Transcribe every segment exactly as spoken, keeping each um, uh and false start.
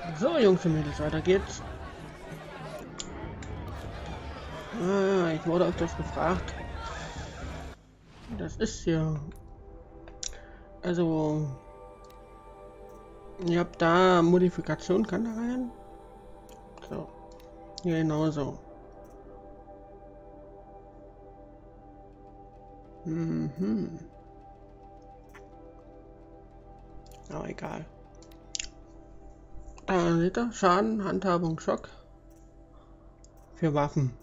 So, Jungs und Mädels, weiter geht's. Ah, ich wurde öfters gefragt. Das ist ja... Also... Ihr habt da Modifikation, kann da rein? So. Genau so. Mhm. Aber egal. Da seht ihr, Schaden, Handhabung, Schock. Für Waffen.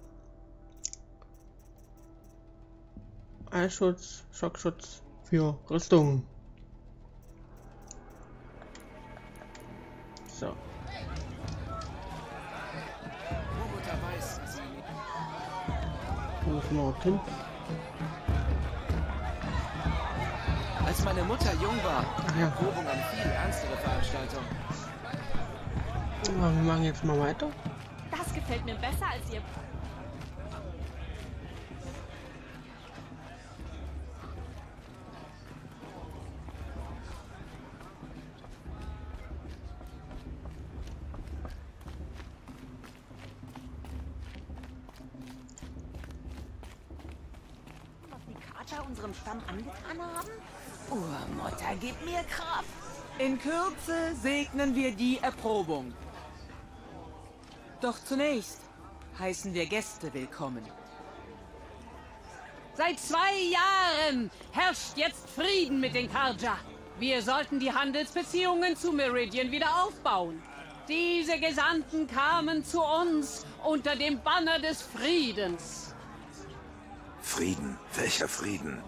Eisschutz, Schockschutz für Rüstung. So. Wo ist Martin? Als meine Mutter jung war, Ach ja. Erprobung eine viel ernstere Veranstaltung. Wir machen jetzt mal weiter. Das gefällt mir besser als ihr. Was die Kater unserem Stamm angetan haben? Urmutter, gib mir Kraft. In Kürze segnen wir die Erprobung. Doch zunächst heißen wir Gäste willkommen. Seit zwei Jahren herrscht jetzt Frieden mit den Karja. Wir sollten die Handelsbeziehungen zu Meridian wieder aufbauen. Diese Gesandten kamen zu uns unter dem Banner des Friedens. Frieden? Welcher Frieden?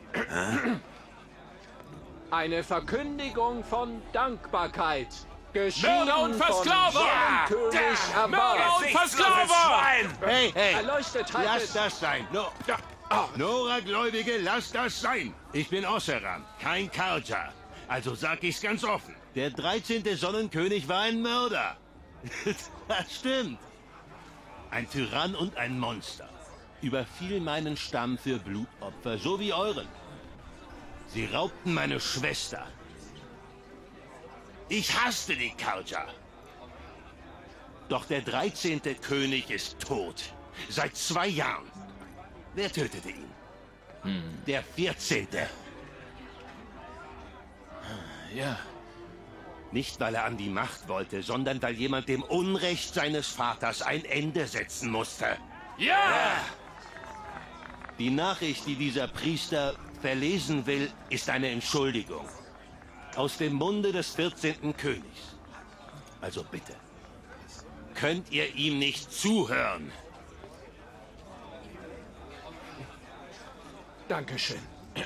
Eine Verkündigung von Dankbarkeit. Mörder und Versklaver! Ja, König da, Abbas. und Versklaver! Hey, hey, Erleuchtetheit lass des... das sein. No, da. Nora-Gläubige, lass das sein. Ich bin Osseran, kein Karja. Also sag ich's ganz offen. Der dreizehnte Sonnenkönig war ein Mörder. Das stimmt. Ein Tyrann und ein Monster. Überfiel meinen Stamm für Blutopfer, so wie euren. Sie raubten meine Schwester. Ich hasste die Karja. Doch der dreizehnte König ist tot. Seit zwei Jahren. Wer tötete ihn? Hm. Der vierzehnte. Ja. Nicht, weil er an die Macht wollte, sondern weil jemand dem Unrecht seines Vaters ein Ende setzen musste. Ja! Die Nachricht, die dieser Priester verlesen will, ist eine Entschuldigung. Aus dem Munde des vierzehnten Königs. Also bitte, könnt ihr ihm nicht zuhören? Dankeschön.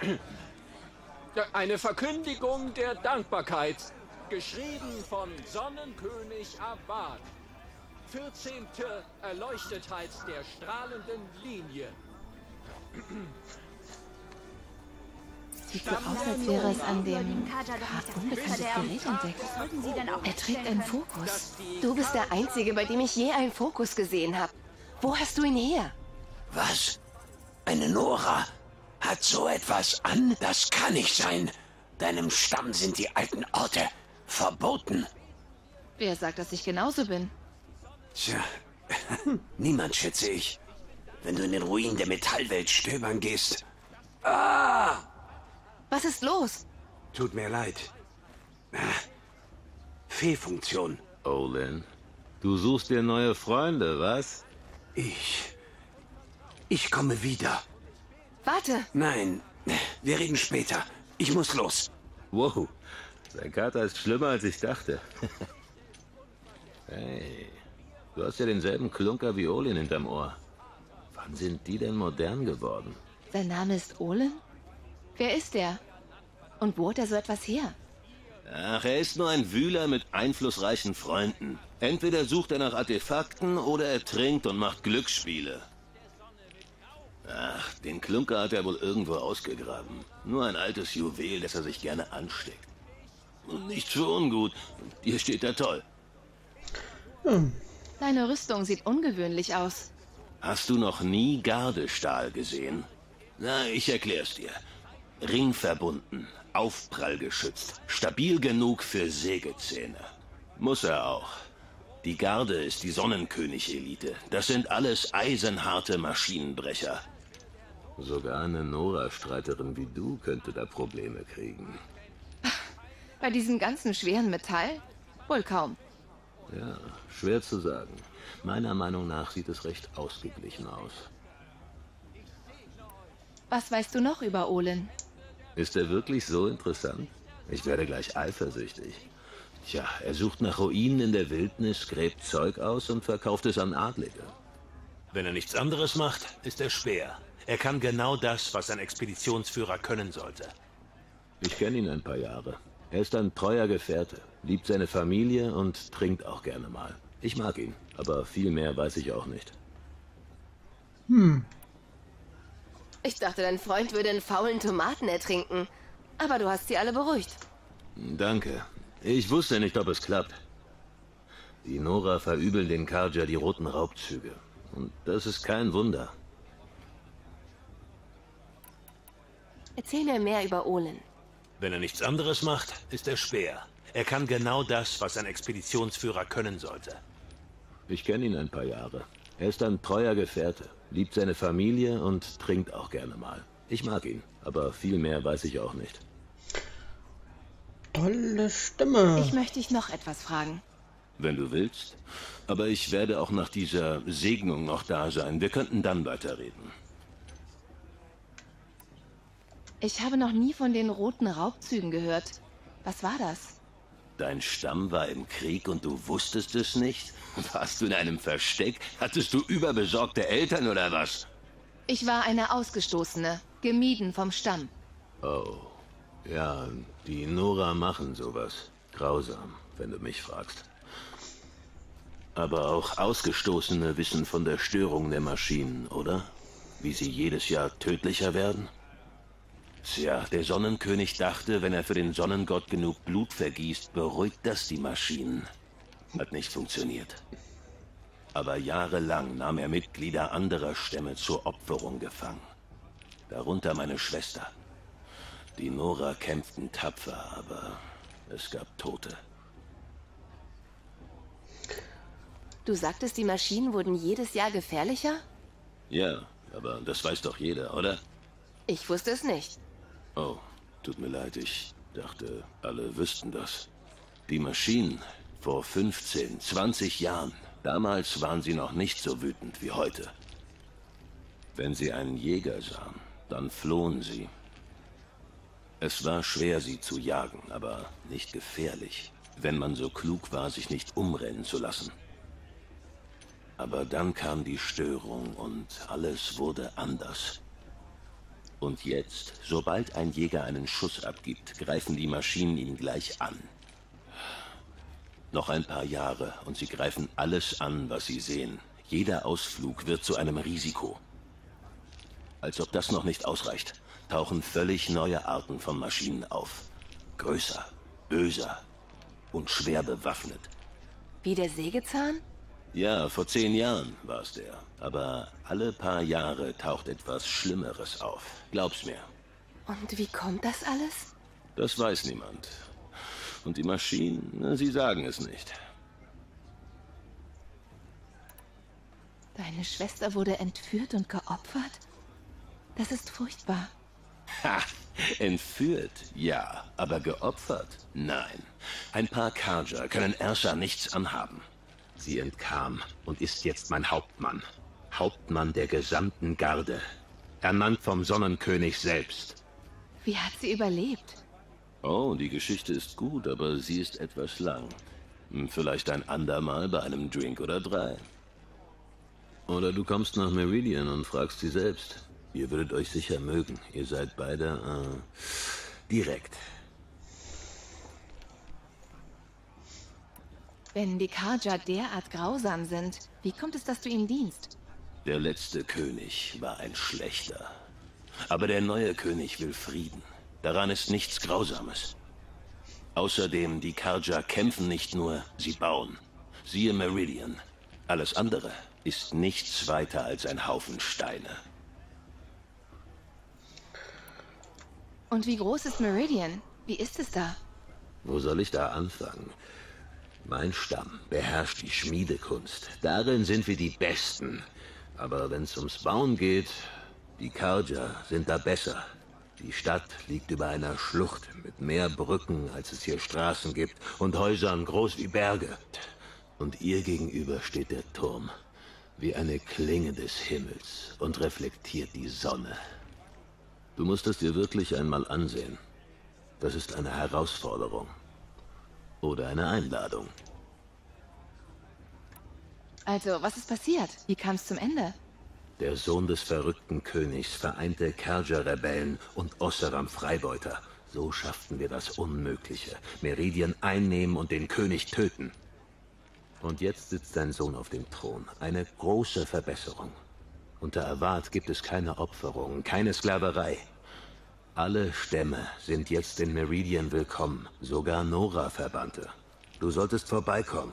Eine Verkündigung der Dankbarkeit. Geschrieben von Sonnenkönig Abad. vierzehnte Erleuchtetheit der strahlenden Linie. Sieht so aus, als wäre es an dem unbekanntes Gerät entdeckt. Er trägt einen Fokus. Du bist der Einzige, bei dem ich je einen Fokus gesehen habe. Wo hast du ihn her? Was? Eine Nora? Hat so etwas an? Das kann nicht sein. Deinem Stamm sind die alten Orte verboten. Wer sagt, dass ich genauso bin? Tja, niemand, schätze ich. Wenn du in den Ruinen der Metallwelt stöbern gehst. Ah! Was ist los? Tut mir leid. Ah, Fehlfunktion. Olin, du suchst dir neue Freunde, was? Ich... Ich komme wieder. Warte. Nein, wir reden später. Ich muss los. Wow, dein Kater ist schlimmer, als ich dachte. Hey, du hast ja denselben Klunker wie Olin hinterm Ohr. Wann sind die denn modern geworden? Sein Name ist Olin? Wer ist er? Und wo hat er so etwas her? Ach, er ist nur ein Wühler mit einflussreichen Freunden. Entweder sucht er nach Artefakten oder er trinkt und macht Glücksspiele. Ach, den Klunker hat er wohl irgendwo ausgegraben. Nur ein altes Juwel, das er sich gerne ansteckt. Und nicht für ungut. Dir steht er toll. Hm. Deine Rüstung sieht ungewöhnlich aus. Hast du noch nie Gardestahl gesehen? Na, ich erklär's dir. Ringverbunden, aufprallgeschützt, stabil genug für Sägezähne. Muss er auch. Die Garde ist die Sonnenkönig-Elite. Das sind alles eisenharte Maschinenbrecher. Sogar eine Nora-Streiterin wie du könnte da Probleme kriegen. Bei diesem ganzen schweren Metall? Wohl kaum. Ja, schwer zu sagen. Meiner Meinung nach sieht es recht ausgeglichen aus. Was weißt du noch über Olin? Ist er wirklich so interessant? Ich werde gleich eifersüchtig. Tja, er sucht nach Ruinen in der Wildnis, gräbt Zeug aus und verkauft es an Adlige. Wenn er nichts anderes macht, ist er Speer. Er kann genau das, was ein Expeditionsführer können sollte. Ich kenne ihn ein paar Jahre. Er ist ein treuer Gefährte, liebt seine Familie und trinkt auch gerne mal. Ich mag ihn, aber viel mehr weiß ich auch nicht. Hm. Ich dachte, dein Freund würde in faulen Tomaten ertrinken. Aber du hast sie alle beruhigt. Danke. Ich wusste nicht, ob es klappt. Die Nora verübeln den Carja die roten Raubzüge. Und das ist kein Wunder. Erzähl mir mehr über Olin. Wenn er nichts anderes macht, ist er Speer. Er kann genau das, was ein Expeditionsführer können sollte. Ich kenne ihn ein paar Jahre. Er ist ein treuer Gefährte, liebt seine Familie und trinkt auch gerne mal. Ich mag ihn, aber viel mehr weiß ich auch nicht. Tolle Stimme. Ich möchte dich noch etwas fragen. Wenn du willst. Aber ich werde auch nach dieser Segnung noch da sein. Wir könnten dann weiterreden. Ich habe noch nie von den roten Raubzügen gehört. Was war das? Dein Stamm war im Krieg und du wusstest es nicht? Warst du in einem Versteck? Hattest du überbesorgte Eltern oder was? Ich war eine Ausgestoßene, gemieden vom Stamm. Oh, ja, die Nora machen sowas. Grausam, wenn du mich fragst. Aber auch Ausgestoßene wissen von der Störung der Maschinen, oder? Wie sie jedes Jahr tödlicher werden? Tja, der Sonnenkönig dachte, wenn er für den Sonnengott genug Blut vergießt, beruhigt das die Maschinen. Hat nicht funktioniert. Aber jahrelang nahm er Mitglieder anderer Stämme zur Opferung gefangen. Darunter meine Schwester. Die Nora kämpften tapfer, aber es gab Tote. Du sagtest, die Maschinen wurden jedes Jahr gefährlicher? Ja, aber das weiß doch jeder, oder? Ich wusste es nicht. Oh, tut mir leid, ich dachte, alle wüssten das. Die Maschinen, vor fünfzehn, zwanzig Jahren, damals waren sie noch nicht so wütend wie heute. Wenn sie einen Jäger sahen, dann flohen sie. Es war schwer, sie zu jagen, aber nicht gefährlich, wenn man so klug war, sich nicht umrennen zu lassen. Aber dann kam die Störung und alles wurde anders. Und jetzt, sobald ein Jäger einen Schuss abgibt, greifen die Maschinen ihn gleich an. Noch ein paar Jahre und sie greifen alles an, was sie sehen. Jeder Ausflug wird zu einem Risiko. Als ob das noch nicht ausreicht, tauchen völlig neue Arten von Maschinen auf. Größer, böser und schwer bewaffnet. Wie der Sägezahn? Ja, vor zehn Jahren war es der. Aber alle paar Jahre taucht etwas Schlimmeres auf. Glaub's mir. Und wie kommt das alles? Das weiß niemand. Und die Maschinen, na, sie sagen es nicht. Deine Schwester wurde entführt und geopfert? Das ist furchtbar. Ha! Entführt, ja. Aber geopfert? Nein. Ein paar Carja können Ersa nichts anhaben. Sie entkam und ist jetzt mein Hauptmann. Hauptmann der gesamten Garde. Ernannt vom Sonnenkönig selbst. Wie hat sie überlebt? Oh, die Geschichte ist gut, aber sie ist etwas lang. Vielleicht ein andermal bei einem Drink oder drei. Oder du kommst nach Meridian und fragst sie selbst. Ihr würdet euch sicher mögen. Ihr seid beide äh, direkt. Wenn die Carja derart grausam sind, wie kommt es, dass du ihnen dienst? Der letzte König war ein schlechter. Aber der neue König will Frieden. Daran ist nichts Grausames. Außerdem, die Carja kämpfen nicht nur, sie bauen. Siehe Meridian. Alles andere ist nichts weiter als ein Haufen Steine. Und wie groß ist Meridian? Wie ist es da? Wo soll ich da anfangen? Mein Stamm beherrscht die Schmiedekunst. Darin sind wir die Besten. Aber wenn es ums Bauen geht, die Karja sind da besser. Die Stadt liegt über einer Schlucht mit mehr Brücken, als es hier Straßen gibt, und Häusern groß wie Berge. Und ihr gegenüber steht der Turm, wie eine Klinge des Himmels, und reflektiert die Sonne. Du musst es dir wirklich einmal ansehen. Das ist eine Herausforderung. Oder eine Einladung. Also, was ist passiert? Wie kam es zum Ende? Der Sohn des verrückten Königs vereinte Karja-Rebellen und Osseram-Freibeuter. So schafften wir das Unmögliche. Meridian einnehmen und den König töten. Und jetzt sitzt sein Sohn auf dem Thron. Eine große Verbesserung. Unter Avad gibt es keine Opferungen, keine Sklaverei. Alle Stämme sind jetzt in Meridian willkommen. Sogar Nora-Verbannte. Du solltest vorbeikommen.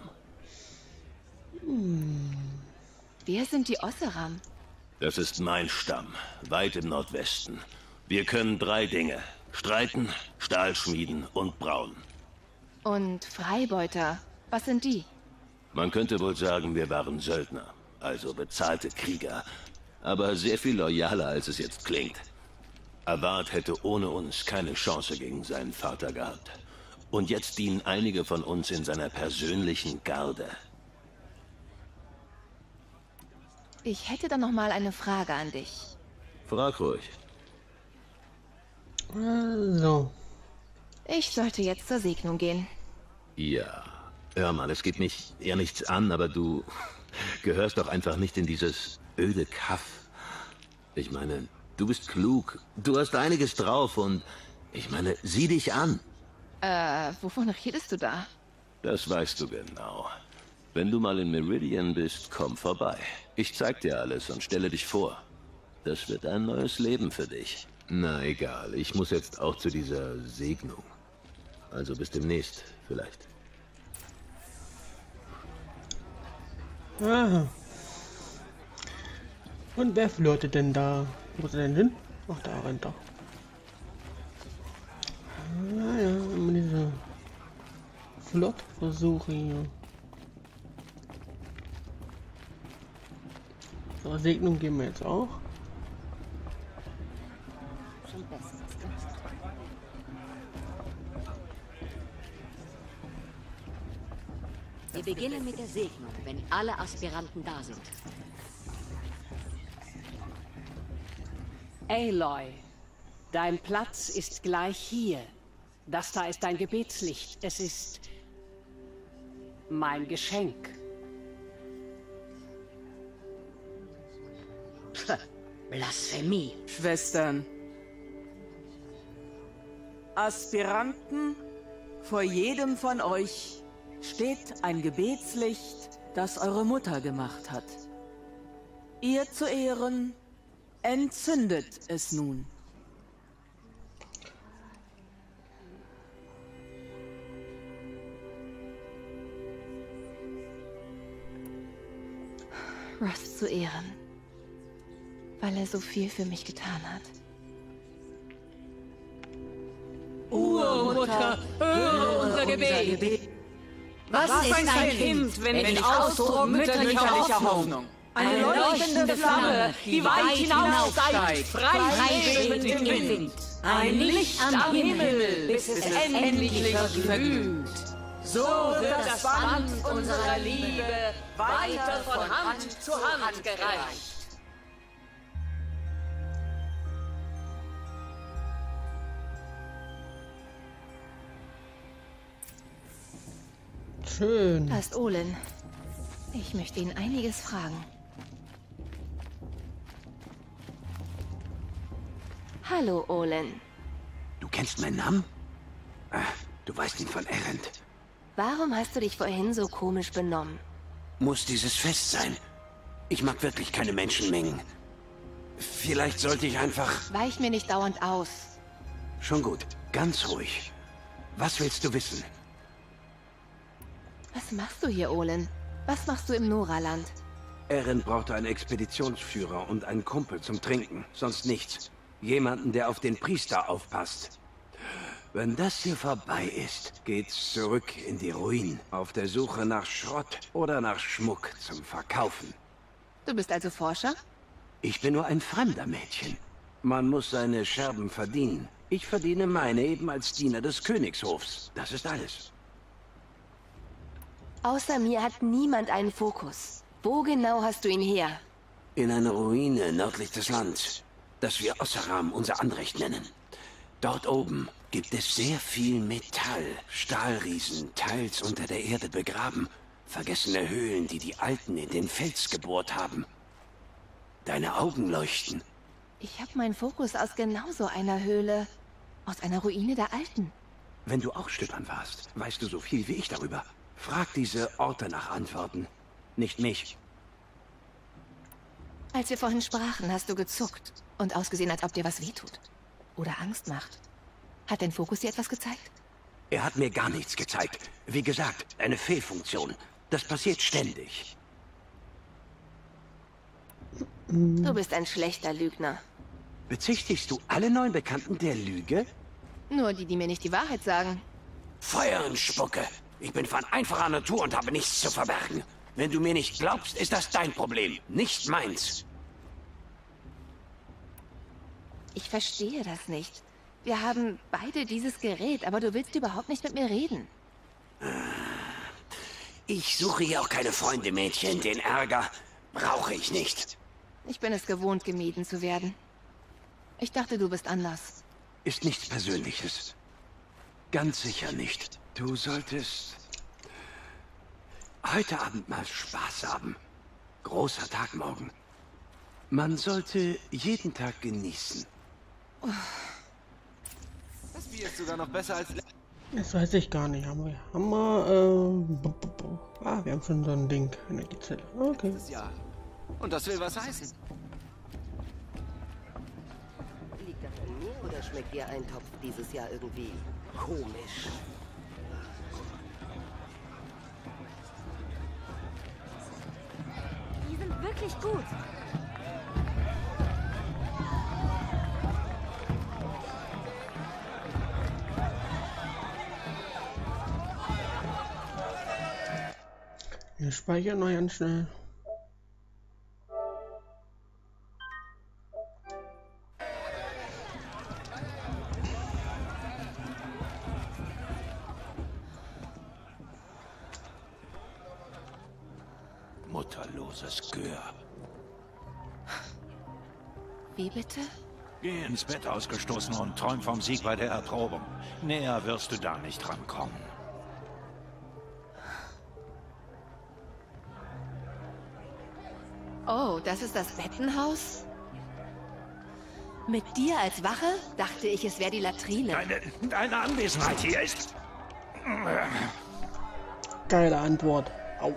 Hm. Wer sind die Osseram? Das ist mein Stamm, weit im Nordwesten. Wir können drei Dinge. Streiten, Stahl schmieden und brauen. Und Freibeuter, was sind die? Man könnte wohl sagen, wir waren Söldner, also bezahlte Krieger. Aber sehr viel loyaler, als es jetzt klingt. Avad hätte ohne uns keine Chance gegen seinen Vater gehabt. Und jetzt dienen einige von uns in seiner persönlichen Garde. Ich hätte dann noch mal eine Frage an dich. Frag ruhig. Also. Ich sollte jetzt zur Segnung gehen. Ja. Hör mal, es geht mich eher nichts an, aber du gehörst doch einfach nicht in dieses öde Kaff. Ich meine, du bist klug. Du hast einiges drauf und ich meine, sieh dich an. Äh, wovon redest du da? Das weißt du genau. Wenn du mal in Meridian bist, komm vorbei. Ich zeig dir alles und stelle dich vor. Das wird ein neues Leben für dich. Na egal, ich muss jetzt auch zu dieser Segnung. Also bis demnächst, vielleicht. Aha. Und wer flirtet denn da? Wo ist er denn hin? Ach, da rennt er. Naja, immer diese Flirtversuche hier. So, Segnung geben wir jetzt auch. Schon besser. Wir beginnen mit der Segnung, wenn alle Aspiranten da sind. Aloy, dein Platz ist gleich hier. Das da ist dein Gebetslicht. Es ist mein Geschenk. Blasphemie. Schwestern. Aspiranten, vor jedem von euch steht ein Gebetslicht, das eure Mutter gemacht hat. Ihr zu Ehren entzündet es nun. Ross zu Ehren, weil er so viel für mich getan hat. Urmutter, höre unser Gebet. Was, Was ist ein, ein Kind, wenn nicht Ausdruck mütterlicher Hoffnung? Eine leuchtende Flamme, die weit hinaufsteigt, frei schwebend im Wind. Ein Licht am Himmel, bis es endlich verglüht. So wird das Band unserer Liebe weiter von Hand zu Hand gereicht. Schön. Da ist Olin. Ich möchte ihn einiges fragen. Hallo, Olin. Du kennst meinen Namen? Ah, du weißt ihn von Erend. Warum hast du dich vorhin so komisch benommen? Muss dieses Fest sein? Ich mag wirklich keine Menschenmengen. Vielleicht sollte ich einfach... Weich mir nicht dauernd aus. Schon gut, ganz ruhig. Was willst du wissen? Was machst du hier, Olin? Was machst du im Noraland? Erend brauchte einen Expeditionsführer und einen Kumpel zum Trinken, sonst nichts. Jemanden, der auf den Priester aufpasst. Wenn das hier vorbei ist, geht's zurück in die Ruinen. Auf der Suche nach Schrott oder nach Schmuck zum Verkaufen. Du bist also Forscher? Ich bin nur ein fremder Mädchen. Man muss seine Scherben verdienen. Ich verdiene meine eben als Diener des Königshofs. Das ist alles. Außer mir hat niemand einen Fokus. Wo genau hast du ihn her? In einer Ruine nördlich des Landes, das wir Osseram unser Anrecht nennen. Dort oben gibt es sehr viel Metall. Stahlriesen, teils unter der Erde begraben. Vergessene Höhlen, die die Alten in den Fels gebohrt haben. Deine Augen leuchten. Ich habe meinen Fokus aus genau so einer Höhle. Aus einer Ruine der Alten. Wenn du auch Stöbern warst, weißt du so viel wie ich darüber. Frag diese Orte nach Antworten. Nicht mich. Als wir vorhin sprachen, hast du gezuckt und ausgesehen, als ob dir was wehtut. Oder Angst macht. Hat dein Fokus dir etwas gezeigt? Er hat mir gar nichts gezeigt. Wie gesagt, eine Fehlfunktion. Das passiert ständig. Du bist ein schlechter Lügner. Bezichtigst du alle neuen Bekannten der Lüge? Nur die, die mir nicht die Wahrheit sagen. Feuer und Spucke. Ich bin von einfacher Natur und habe nichts zu verbergen. Wenn du mir nicht glaubst, ist das dein Problem, nicht meins. Ich verstehe das nicht. Wir haben beide dieses Gerät, aber du willst überhaupt nicht mit mir reden. Ich suche hier auch keine Freunde, Mädchen. Den Ärger brauche ich nicht. Ich bin es gewohnt, gemieden zu werden. Ich dachte, du bist anders. Ist nichts Persönliches. Ganz sicher nicht. Du solltest heute Abend mal Spaß haben. Großer Tag morgen. Man sollte jeden Tag genießen. Das Bier ist sogar noch besser als... Das weiß ich gar nicht. Haben wir... Haben wir... Äh, ah, wir haben schon so ein Ding. Energiezelle. Okay. Ja. Und das will was heißen. Liegt das an mir oder schmeckt Ihr Eintopf dieses Jahr irgendwie komisch? Die sind wirklich gut. Wir speichern noch ganz schnell. Mutterloses Gör. Wie bitte? Geh ins Bett, ausgestoßen, und träum vom Sieg bei der Erprobung. Näher wirst du da nicht rankommen. Oh, das ist das Bettenhaus? Mit dir als Wache dachte ich, es wäre die Latrine. Deine, deine Anwesenheit hier ist... Geile Antwort. Au.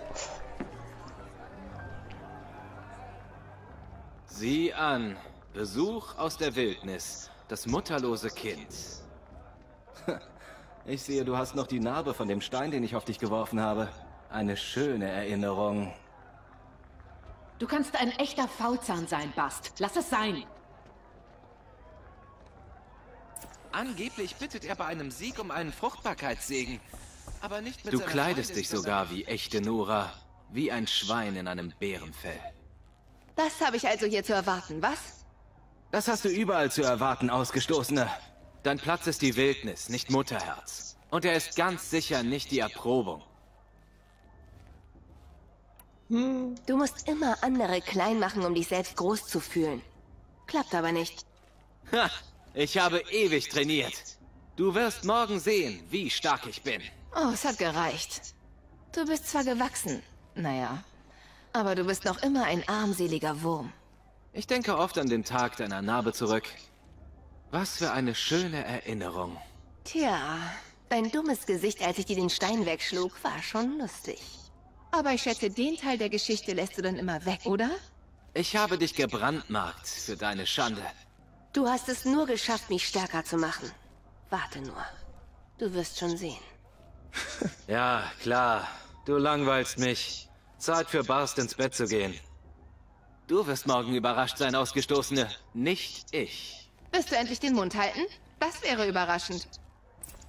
Sieh an. Besuch aus der Wildnis. Das mutterlose Kind. Ich sehe, du hast noch die Narbe von dem Stein, den ich auf dich geworfen habe. Eine schöne Erinnerung. Du kannst ein echter Faulzahn sein, Bast. Lass es sein. Angeblich bittet er bei einem Sieg um einen Fruchtbarkeitssegen. Aber nicht mit Du seiner kleidest Freundin dich sogar wie echte Nora. Wie ein Schwein in einem Bärenfell. Das habe ich also hier zu erwarten, was? Das hast du überall zu erwarten, Ausgestoßener. Dein Platz ist die Wildnis, nicht Mutterherz. Und er ist ganz sicher nicht die Erprobung. Du musst immer andere klein machen, um dich selbst groß zu fühlen. Klappt aber nicht. Ha! Ich habe ewig trainiert. Du wirst morgen sehen, wie stark ich bin. Oh, es hat gereicht. Du bist zwar gewachsen, naja, aber du bist noch immer ein armseliger Wurm. Ich denke oft an den Tag deiner Narbe zurück. Was für eine schöne Erinnerung. Tja, dein dummes Gesicht, als ich dir den Stein wegschlug, war schon lustig. Aber ich schätze, den Teil der Geschichte lässt du dann immer weg, oder? Ich habe dich gebrandmarkt für deine Schande. Du hast es nur geschafft, mich stärker zu machen. Warte nur. Du wirst schon sehen. Ja, klar. Du langweilst mich. Zeit für Barst ins Bett zu gehen. Du wirst morgen überrascht sein, Ausgestoßene. Nicht ich. Wirst du endlich den Mund halten? Das wäre überraschend.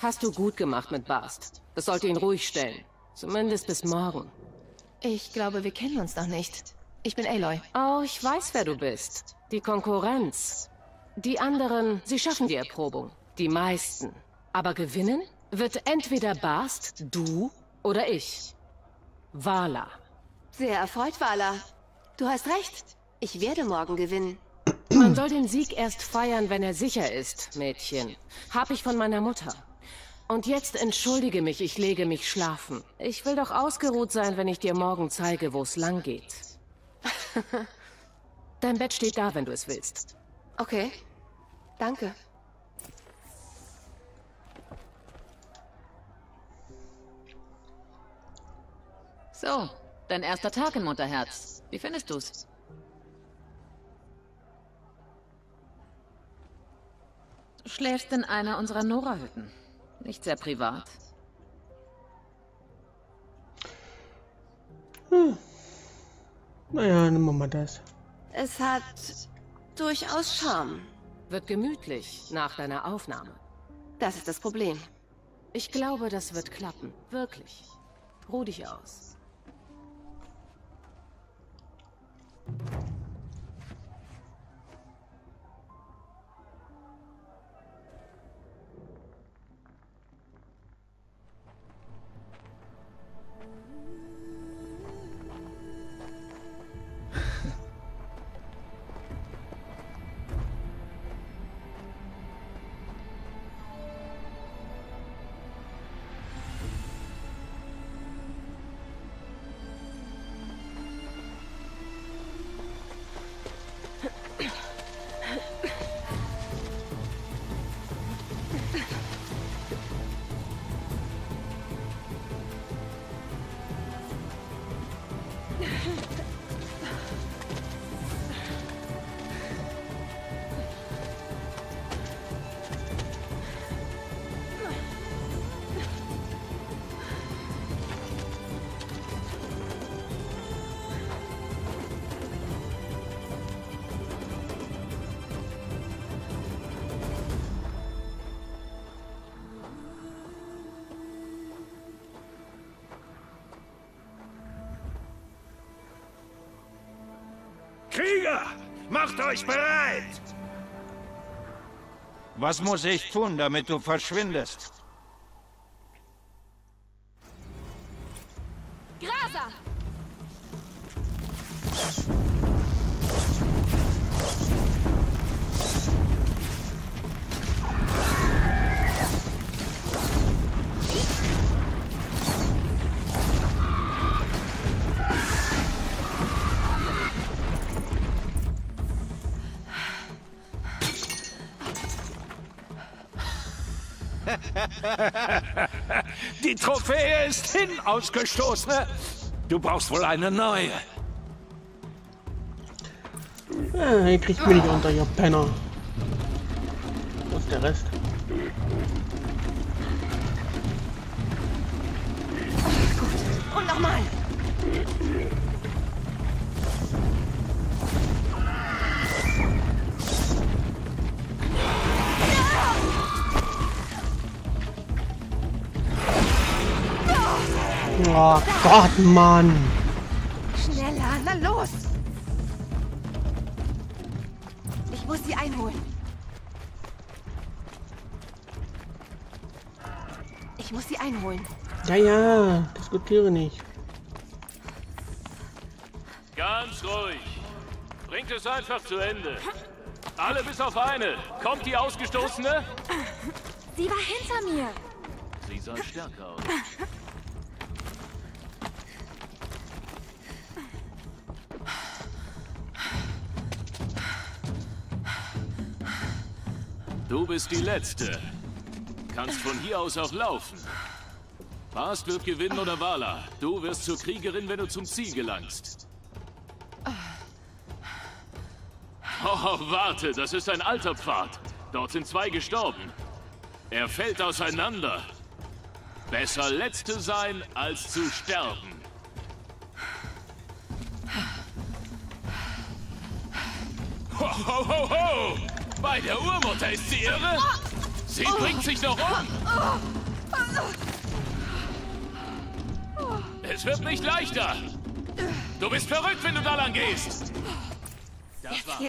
Hast du gut gemacht mit Bast. Das sollte ihn ruhig stellen. Zumindest bis morgen. Ich glaube, wir kennen uns noch nicht. Ich bin Aloy. Oh, ich weiß, wer du bist. Die Konkurrenz. Die anderen, sie schaffen die Erprobung. Die meisten. Aber gewinnen wird entweder Bast, du oder ich. Vala. Sehr erfreut, Vala. Du hast recht. Ich werde morgen gewinnen. Man soll den Sieg erst feiern, wenn er sicher ist, Mädchen. Hab ich von meiner Mutter. Und jetzt entschuldige mich, ich lege mich schlafen. Ich will doch ausgeruht sein, wenn ich dir morgen zeige, wo es lang geht. Dein Bett steht da, wenn du es willst. Okay. Danke. So, dein erster Tag in Mutterherz. Wie findest du's? Du schläfst in einer unserer Nora-Hütten. Nicht sehr privat. Hm. Naja, nehmen wir mal das. Es hat durchaus Charme. Wird gemütlich nach deiner Aufnahme. Das ist das Problem. Ich glaube, das wird klappen. Wirklich. Ruh dich aus. Krieger, macht euch bereit! Was muss ich tun, damit du verschwindest? Grasa! Die Trophäe ist hin, Ausgestoßene. Du brauchst wohl eine neue. Ja, ihr kriegt mich nicht unter, ihr Penner. Wo ist der Rest? Gut. Und nochmal. Oh Gott, Mann! Schneller, na los! Ich muss sie einholen. Ich muss sie einholen. Ja, ja, diskutiere nicht. Ganz ruhig. Bringt es einfach zu Ende. Alle bis auf eine. Kommt die Ausgestoßene? Sie war hinter mir. Sie sah stärker aus. Du bist die Letzte. Kannst von hier aus auch laufen. Bast wird gewinnen oder Vala. Du wirst zur Kriegerin, wenn du zum Ziel gelangst. Oh, warte, das ist ein alter Pfad. Dort sind zwei gestorben. Er fällt auseinander. Besser Letzte sein, als zu sterben. Ho, ho, ho, ho! Bei der Urmutter ist sie irre? Sie bringt sich noch um! Es wird nicht leichter! Du bist verrückt, wenn du da lang gehst! Das war